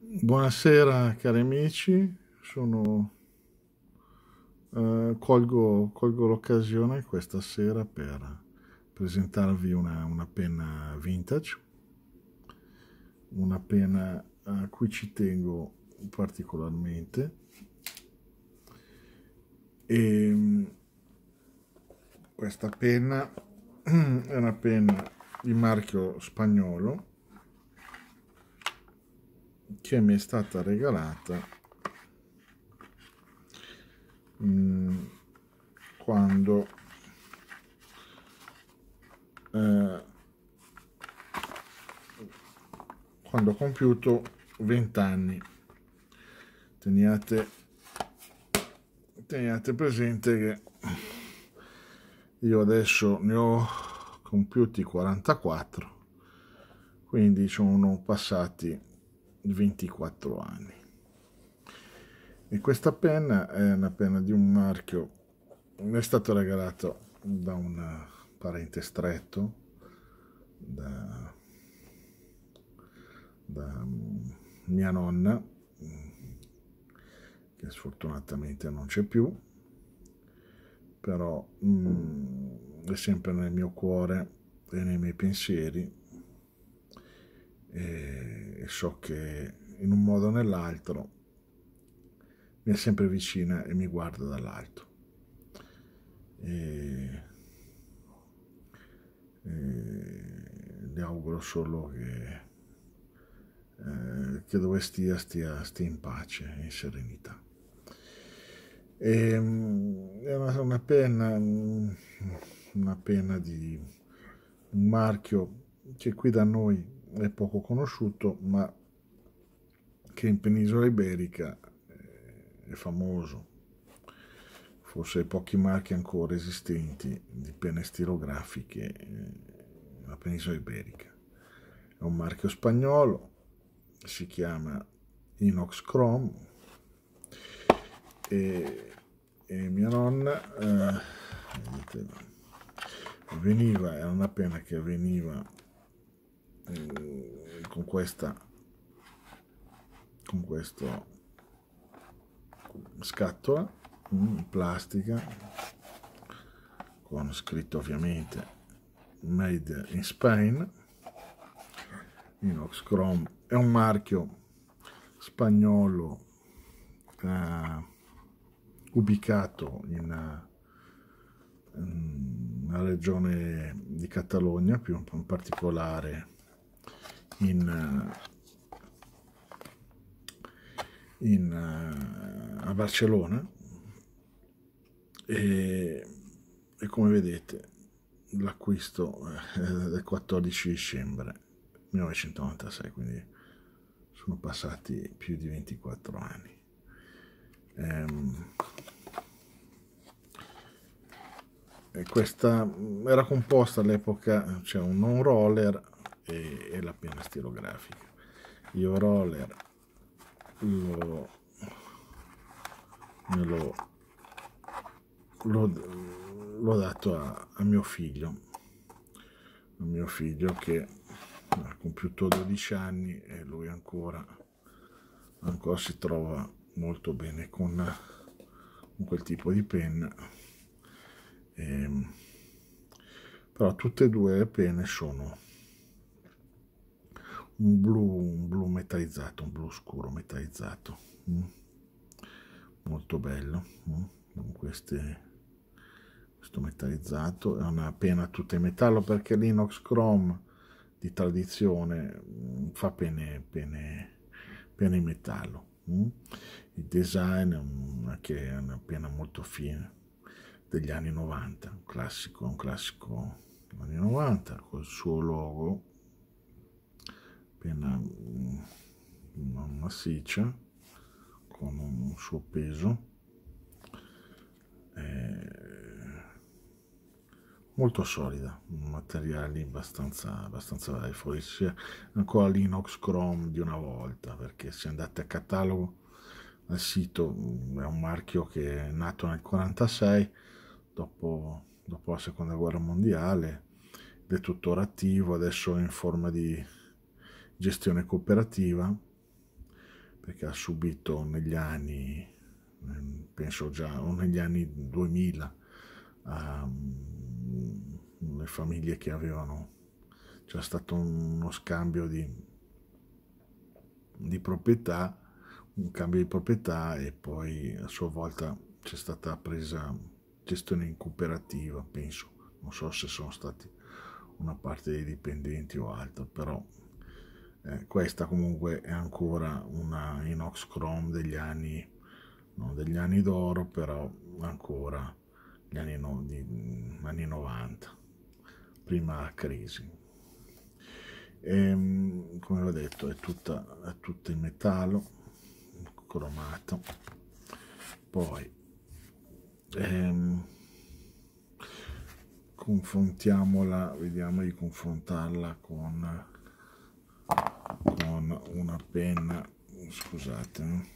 Buonasera cari amici, colgo l'occasione questa sera per presentarvi una penna vintage, una penna a cui ci tengo particolarmente e questa penna è una penna di marchio spagnolo che mi è stata regalata quando quando ho compiuto 20 anni. Teniate presente che io adesso ne ho compiuti 44, quindi sono passati 24 anni. E questa penna è una penna di un marchio, mi è stato regalato da un parente stretto, da mia nonna, che sfortunatamente non c'è più, però è sempre nel mio cuore e nei miei pensieri, e so che in un modo o nell'altro mi è sempre vicina e mi guarda dall'alto. Le auguro solo che dove stia in pace e in serenità. È una penna di un marchio che qui da noi è poco conosciuto, ma che in penisola iberica è famoso, forse pochi marchi ancora esistenti di penne stilografiche nella penisola iberica. È un marchio spagnolo, si chiama Inox Chrome e mia nonna era una penna che veniva con questa scatola in plastica con scritto ovviamente Made in Spain. Inox Chrome è un marchio spagnolo ubicato nella regione di Catalogna, più in particolare a Barcellona, e come vedete l'acquisto è del 14 dicembre 1996, quindi sono passati più di 24 anni. Questa era composta all'epoca, c'è un non roller e la penna stilografica. Io roller l'ho dato a mio figlio che ha compiuto 12 anni e lui ancora si trova molto bene con quel tipo di penna. Però tutte e due le penne sono un blu metallizzato, un blu scuro metallizzato, molto bello. Questo metallizzato è una penna tutta in metallo, perché l'Inox Chrome di tradizione fa penne in metallo. Il design che è una penna molto fine degli anni 90, un classico anni 90 col suo logo, penna massiccia con un suo peso, molto solida, materiali abbastanza vari, forse ancora l'Inox Chrome di una volta, perché se andate a catalogo al sito è un marchio che è nato nel 1946, dopo la seconda guerra mondiale, ed è tuttora attivo, adesso è in forma di gestione cooperativa, perché ha subito negli anni, penso già, o negli anni 2000, le famiglie che avevano, c'è stato uno scambio di proprietà, un cambio di proprietà, e poi a sua volta c'è stata presa gestione in cooperativa, penso, non so se sono stati una parte dei dipendenti o altro, però questa comunque è ancora una inox chrome degli anni, non degli anni d'oro, però ancora gli anni, anni 90, prima crisi. Come ho detto, è tutta in metallo cromato. Poi confrontiamola, vediamo di confrontarla con una penna. Scusate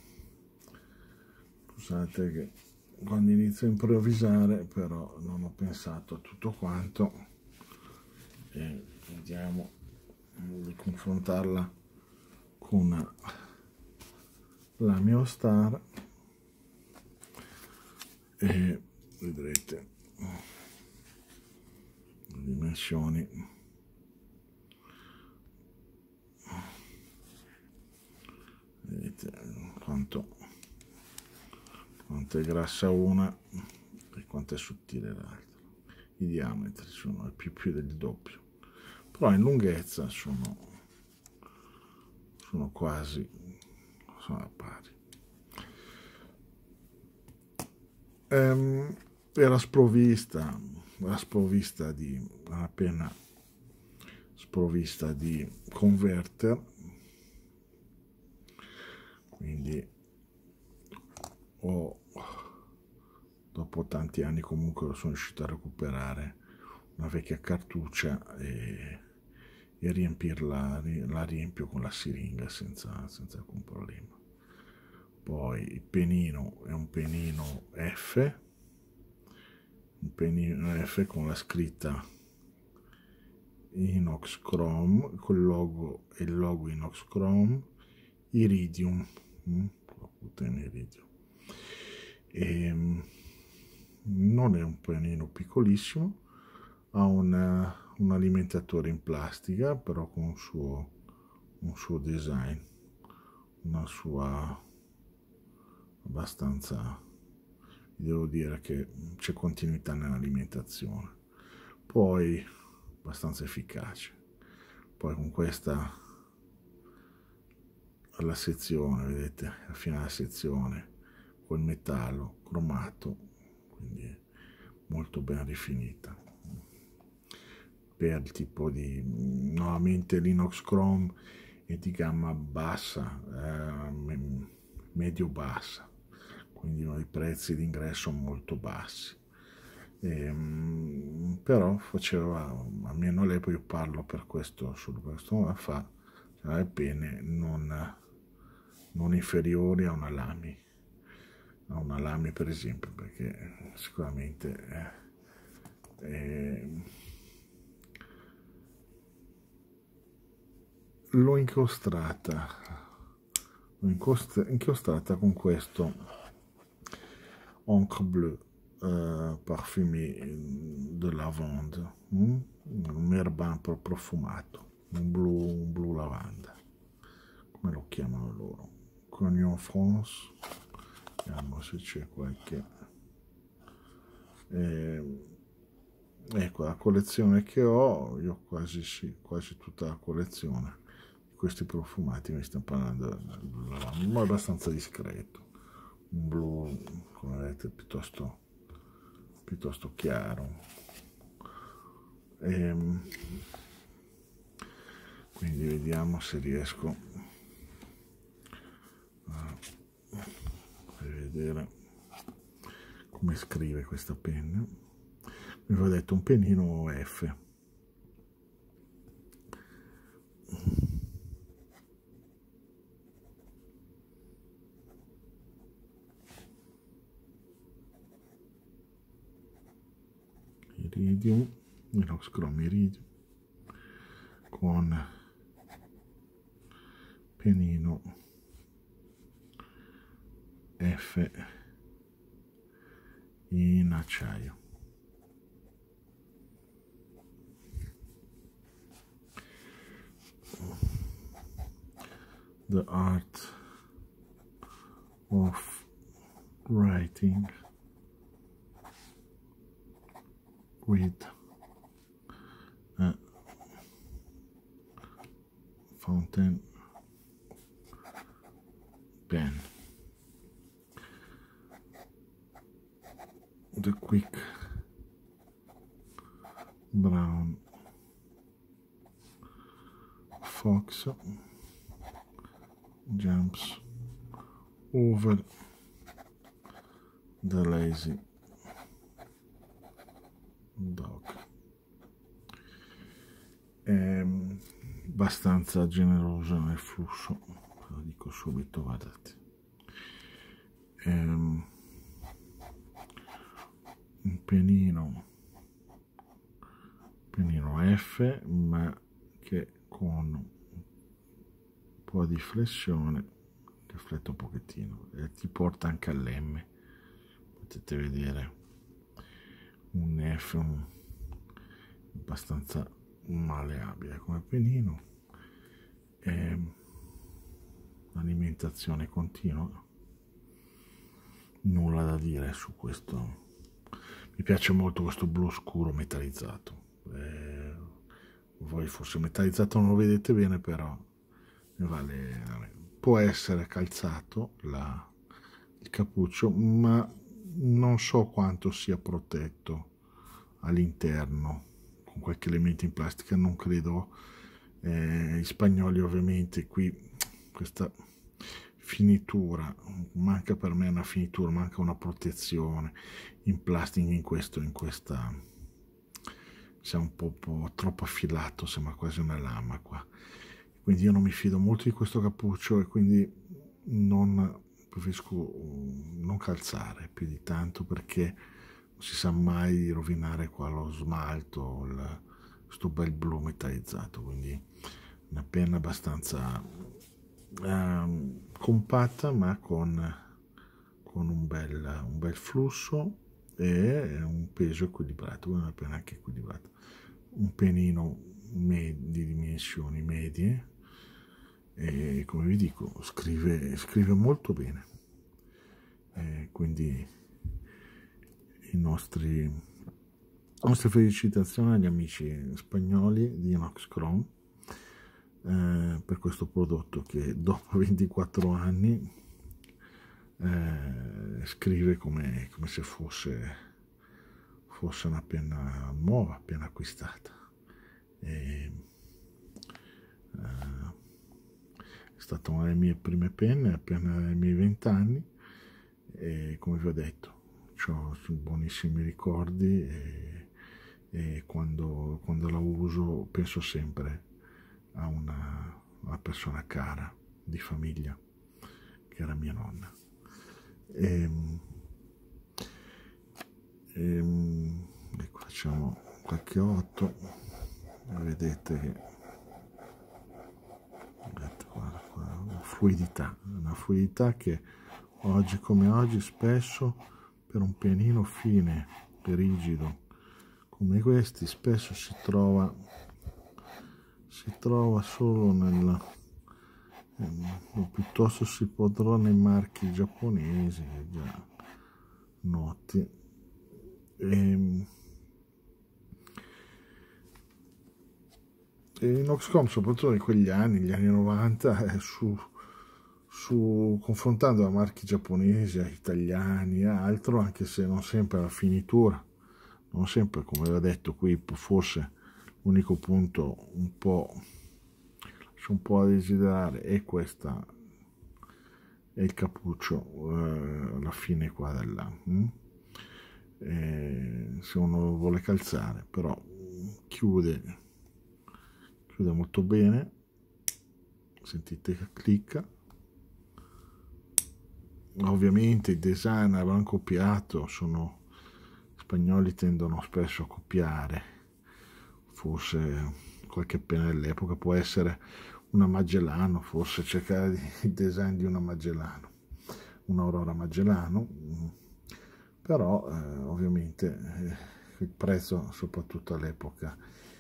che quando inizio a improvvisare però non ho pensato a tutto quanto, e vediamo di confrontarla con la Mio Star e vedrete le dimensioni. Vedete quanto è grassa una e quanto è sottile l'altra. I diametri sono più del doppio, però in lunghezza sono quasi pari. Era sprovvista di una penna sprovvista di converter, quindi dopo tanti anni comunque sono riuscito a recuperare una vecchia cartuccia e riempirla, la riempio con la siringa senza alcun problema. Poi il penino è un penino F, con la scritta Inox Chrome, col logo, e il logo Inox Chrome, Iridium, iridium. Non è un penino piccolissimo, ha un alimentatore in plastica, però con un suo design, una sua abbastanza, devo dire che c'è continuità nell'alimentazione, poi abbastanza efficace. Poi con questa alla sezione, vedete, alla fine della sezione col metallo cromato, quindi molto ben rifinita. Per il tipo di, nuovamente l'Inox Chrome è di gamma bassa, medio bassa, quindi i prezzi d'ingresso molto bassi. Però faceva, almeno all'epoca, io parlo per questo, solo questo fa, le penne non inferiori a una Lamy, per esempio, perché sicuramente l'ho incostrata con questo Encre Bleue parfumé de lavande, un herbin profumato, un blu lavanda, come lo chiamano loro, Cognon France. Vediamo se c'è qualche, ecco la collezione che ho io, quasi tutta la collezione di questi profumati. Mi stiamo parlando, ma è abbastanza discreto, un blu, come vedete, piuttosto chiaro, quindi vediamo se riesco a vedere come scrive questa penna. Mi avevo detto un pennino F. Iridium, Inox Chrome Iridium, con penino F in acciaio. The art of writing with a fountain pen. The quick brown fox jumps over the lazy dog. È abbastanza generoso nel flusso, lo dico subito, guardate. Un penino F, ma che con un po' di flessione riflette un pochettino e ti porta anche all'M. Potete vedere un F abbastanza maleabile come penino. Alimentazione continua, nulla da dire su questo. Mi piace molto questo blu scuro metallizzato. Voi forse metallizzato non lo vedete bene, però vale. Può essere calzato il cappuccio, ma non so quanto sia protetto all'interno con qualche elemento in plastica, non credo. Gli spagnoli ovviamente qui questa finitura, manca per me una finitura, manca una protezione in plastica, in questa sia un po' troppo affilato, sembra quasi una lama qua, quindi io non mi fido molto di questo cappuccio e quindi preferisco non calzare più di tanto, perché non si sa mai di rovinare qua lo smalto, questo bel blu metallizzato. Quindi una penna abbastanza compatta, ma con un bel flusso e un peso equilibrato, una penna anche equilibrata, un penino di dimensioni medie, e come vi dico scrive molto bene, quindi le nostre felicitazioni agli amici spagnoli di Inoxchrome per questo prodotto che dopo 24 anni scrive come se fosse una penna nuova, appena acquistata. È stata una delle mie prime penne appena ai miei 20 anni, e come vi ho detto ho buonissimi ricordi, e quando la uso penso sempre a una persona cara di famiglia che era mia nonna. Ecco, facciamo qualche 8, vedete che qua, una fluidità che oggi come oggi spesso per un pianino fine e rigido come questi spesso si trova solo o piuttosto si può trovare nei marchi giapponesi già noti. E Inoxchrome, soprattutto in quegli anni, gli anni 90, confrontando a marchi giapponesi, a italiani, a altro, anche se non sempre la finitura, non sempre, come ho detto qui, forse l'unico punto un po' a desiderare è questa, è il cappuccio, alla fine qua se uno lo vuole calzare, però chiude molto bene, sentite che clicca. Ovviamente i design avranno copiato, gli spagnoli tendono spesso a copiare, forse qualche penna dell'epoca può essere una Magellano, forse cercare il design di una Magellano, un Aurora Magellano, però ovviamente il prezzo, soprattutto all'epoca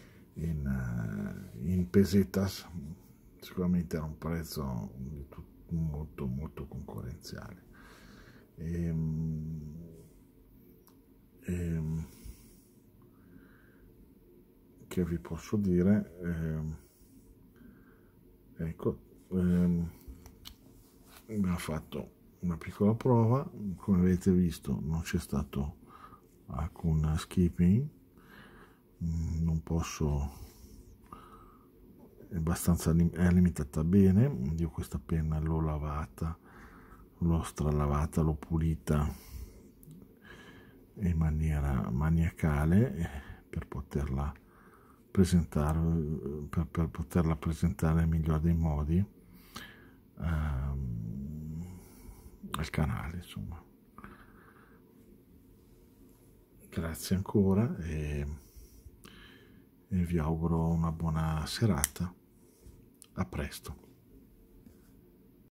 in pesetas, sicuramente era un prezzo molto molto concorrenziale. Che vi posso dire? Ecco, abbiamo fatto una piccola prova, come avete visto non c'è stato alcun skipping, non posso, è abbastanza è limitata bene. Io questa penna l'ho lavata, l'ho stralavata, l'ho pulita in maniera maniacale per poterla presentare, per poterla presentare nel migliore dei modi al canale, insomma. Grazie ancora e vi auguro una buona serata. A presto.